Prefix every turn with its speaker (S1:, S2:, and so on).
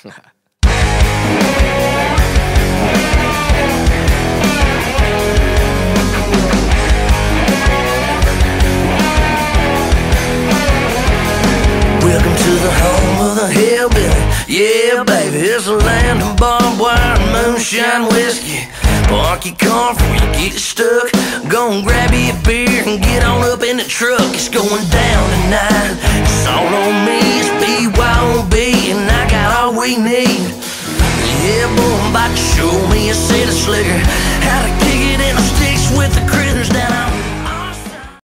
S1: Welcome to the home of the hillbilly. Yeah, baby, it's a land of barbed wire and moonshine whiskey. Park your car before you get stuck. Go and grab you a beer and get on up in the truck. It's going down tonight. It's all on me. It's BYOB.